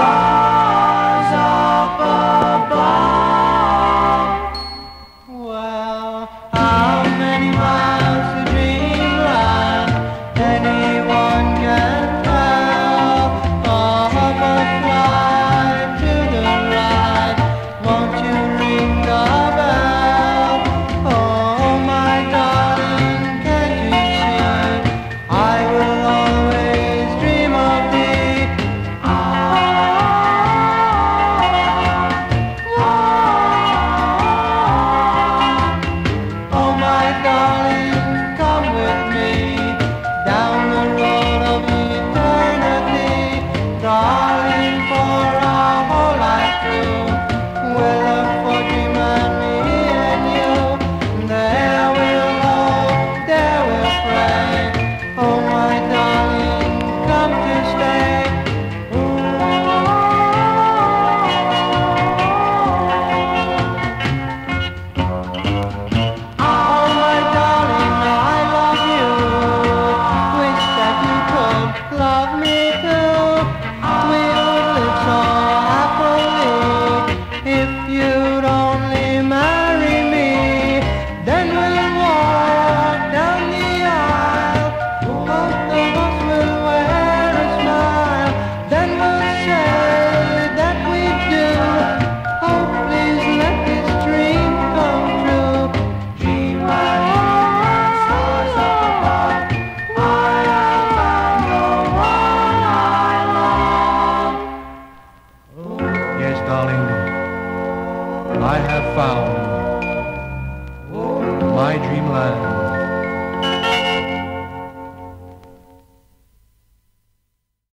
stars up above. Well, how many miles to Dreamland? Anyone can tell. Of a flight to the right, won't you ring the bell? Oh my darling, can't you see? I will always dream of thee. Oh my darling, come with me down the road of eternity, darling, for our whole life through. We'll look for Dreamland, me and you. There we'll hope, there we'll pray. Oh my darling, come to stay. Oh my darling, I love you. Wish that you could love me too. We would live so happily if you'd only marry me. Then we'll walk down the aisle. Both of us will wear a smile. Then we'll say that we do. Oh, please let this dream come true. Dreamland, stars up above. I have found the one I love. Yes, darling, I have found my dreamland.